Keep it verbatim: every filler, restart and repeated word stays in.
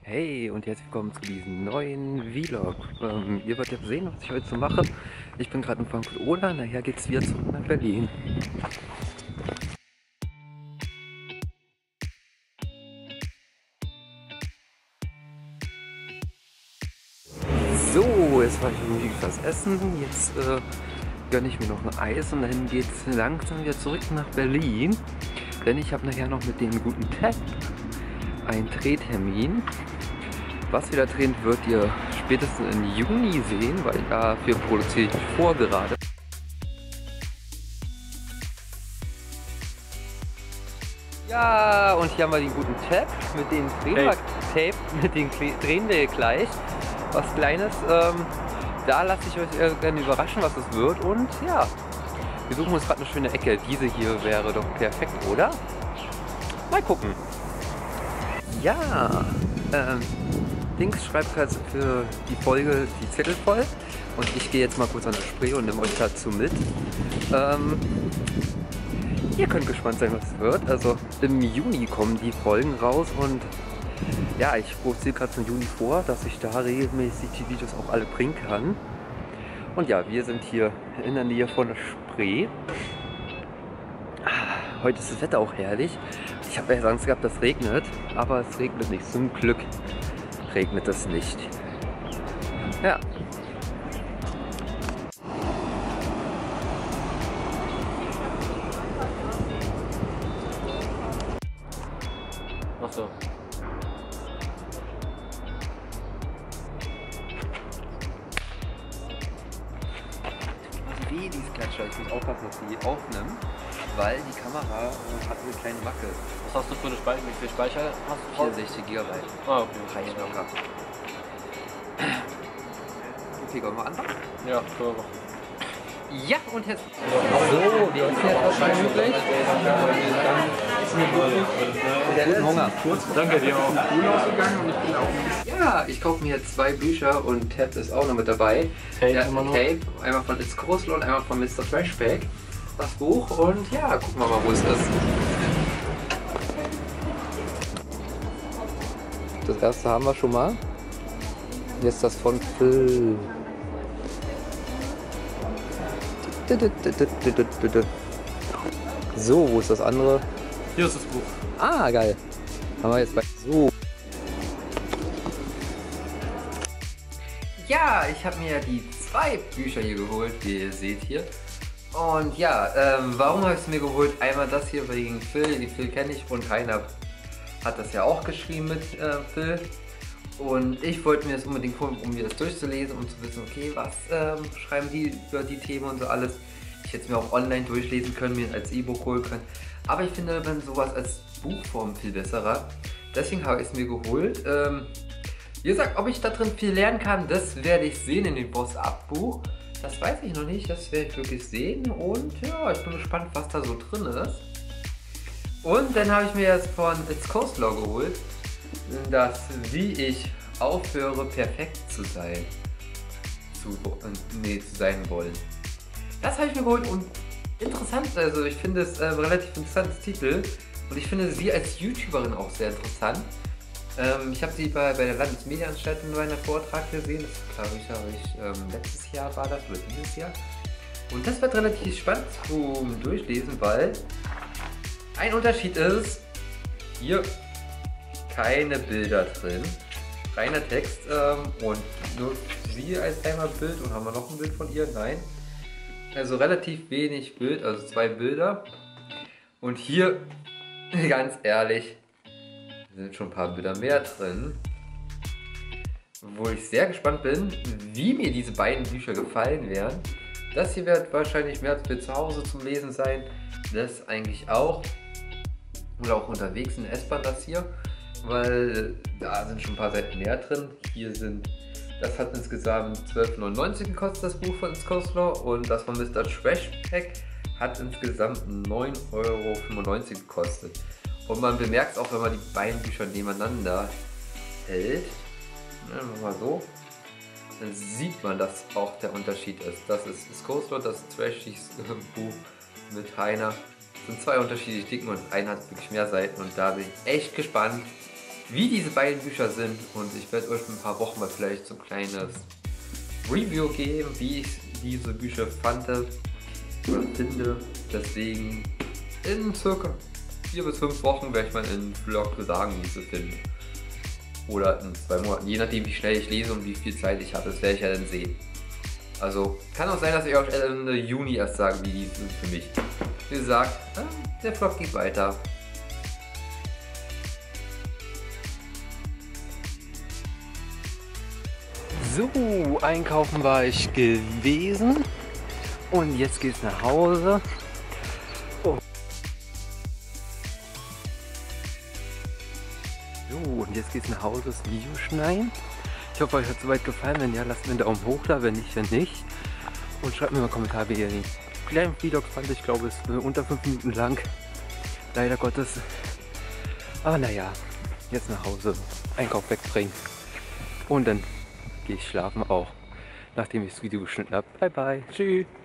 Hey und herzlich willkommen zu diesem neuen Vlog. Ähm, ihr werdet ja sehen, was ich heute so mache. Ich bin gerade in Frankfurt-Oder, nachher geht es wieder zurück nach Berlin. So, jetzt war ich irgendwie was essen. Jetzt äh, gönne ich mir noch ein Eis und dann geht es langsam wieder zurück nach Berlin. Denn ich habe nachher noch mit dem guten Ted einen Drehtermin. Was wieder drehen wird ihr spätestens im Juni sehen, weil dafür produziere ich vor gerade. Ja, und hier haben wir den guten Tab, mit dem drehen wir, Tape, mit dem drehen wir gleich was Kleines. Ähm, da lasse ich euch gerne überraschen, was es wird. Und ja, wir suchen uns gerade eine schöne Ecke. Diese hier wäre doch perfekt, oder? Mal gucken. Ja, ähm, Dings schreibt gerade für die Folge die Zettel voll. Und ich gehe jetzt mal kurz an das Spree und nehme euch dazu mit. Ähm, Ihr könnt gespannt sein, was es wird. Also im Juni kommen die Folgen raus und ja, ich produziere gerade zum Juni vor, dass ich da regelmäßig die Videos auch alle bringen kann. Und ja, wir sind hier in der Nähe von der Spree. Heute ist das Wetter auch herrlich. Ich habe erst Angst gehabt, dass es regnet, aber es regnet nicht. Zum Glück regnet es nicht. Ja. Ach so. Wie dieses Klatscher, ich muss aufpassen, dass die aufnimmt, weil die Kamera äh, hat eine kleine Macke. Was hast du für eine Speicher? Wie viel Speicher hast du? vierundsechzig Gigabyte. Ah, okay. Reicht locker. Okay, wollen wir anfangen? Ja, können wir machen. Ja, und jetzt. So, wir essen jetzt wahrscheinlich. Guten Hunger. Danke dir auch. Ja, ich kaufe mir jetzt zwei Bücher und Tab ist auch noch mit dabei. Tape ja, immer noch. Tape, einmal von It's Coleslaw und einmal von Mister Flashback. Das Buch und ja, gucken wir mal, wo es ist. Das erste haben wir schon mal. Jetzt das von Phil. So, wo ist das andere? Hier ist das Buch. Ah, geil. Haben wir jetzt bei. So. Ja, ich habe mir die zwei Bücher hier geholt, wie ihr seht hier. Und ja, ähm, warum habe ich es mir geholt? Einmal das hier wegen Phil, die Phil kenne ich und Heiner hat das ja auch geschrieben mit äh, Phil. Und ich wollte mir das unbedingt holen, um mir das durchzulesen und zu wissen, okay, was ähm, schreiben die über die Themen und so alles. Ich hätte es mir auch online durchlesen können, mir als E-Book holen können. Aber ich finde, wenn sowas als Buchform viel besserer. Deswegen habe ich es mir geholt. Ähm, wie gesagt, ob ich da drin viel lernen kann, das werde ich sehen in dem Boss-Up-Buch. Das weiß ich noch nicht, das werde ich wirklich sehen. Und ja, ich bin gespannt, was da so drin ist. Und dann habe ich mir jetzt von It's Coleslaw geholt. Das, wie ich aufhöre, perfekt zu sein. Zu, nee, zu sein wollen. Das habe ich mir geholt und interessant, also ich finde es äh, relativ interessantes Titel und ich finde sie als YouTuberin auch sehr interessant. Ähm, ich habe sie bei, bei der Landesmedienanstalt in einem Vortrag gesehen, das glaube ich, habe ich ähm, letztes Jahr war das oder dieses Jahr. Und das wird relativ spannend zum Durchlesen, weil ein Unterschied ist, hier keine Bilder drin, reiner Text ähm, und nur sie als einmal Bild und haben wir noch ein Bild von ihr? Nein. Also relativ wenig Bild, also zwei Bilder. Und hier, ganz ehrlich, sind schon ein paar Bilder mehr drin. Wo ich sehr gespannt bin, wie mir diese beiden Bücher gefallen werden. Das hier wird wahrscheinlich mehr als Bild zu Hause zum Lesen sein. Das eigentlich auch. Oder auch unterwegs in der S-Bahn das hier. Weil da sind schon ein paar Seiten mehr drin. Hier sind, das hat insgesamt zwölf neunundneunzig gekostet, das Buch von It's Coleslaw. Und das von Mister Flashback hat insgesamt neun Euro fünfundneunzig gekostet. Und man bemerkt es auch, wenn man die beiden Bücher nebeneinander hält. Nehmen wir mal so. Dann sieht man, dass auch der Unterschied ist. Das ist It's Coleslaw, das Trashys Buch mit Heiner. Das sind zwei unterschiedliche Dicken und ein hat wirklich mehr Seiten. Und da bin ich echt gespannt, wie diese beiden Bücher sind. Und ich werde euch in ein paar Wochen mal vielleicht so ein kleines Review geben, wie ich diese Bücher fand oder finde. Deswegen in circa vier bis fünf Wochen werde ich mal in Vlog sagen, wie ich sie finde. Oder in zwei Monaten, je nachdem wie schnell ich lese und wie viel Zeit ich habe, das werde ich ja dann sehen. Also kann auch sein, dass ich euch Ende Juni erst sage, wie die sind für mich. Wie gesagt, der Vlog geht weiter. So, einkaufen war ich gewesen und jetzt geht's nach Hause. Oh. So, und jetzt geht's nach Hause, das Video schneiden. Ich hoffe, euch hat es soweit gefallen. Wenn ja, lasst mir einen Daumen hoch da, wenn nicht, dann nicht. Und schreibt mir mal einen Kommentar, wie ihr den kleinen Vlog fand. Ich glaube, es ist unter fünf Minuten lang. Leider Gottes. Aber naja, jetzt nach Hause, Einkauf wegbringen. Und dann gehe ich schlafen auch, nachdem ich das Video geschnitten habe. Bye bye. Tschüss.